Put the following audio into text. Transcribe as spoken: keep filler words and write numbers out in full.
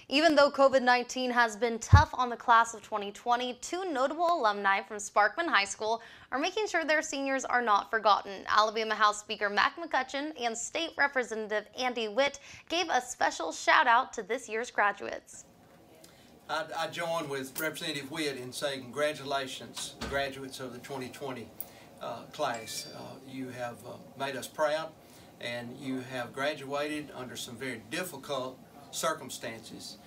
Even though COVID nineteen has been tough on the class of twenty twenty, two notable alumni from Sparkman High School are making sure their seniors are not forgotten. Alabama House Speaker Mac McCutcheon and State Representative Andy Witt gave a special shout out to this year's graduates. I, I join with Representative Witt in saying congratulations, graduates of the twenty twenty uh, class. Uh, you have uh, made us proud, and you have graduated under some very difficult circumstances.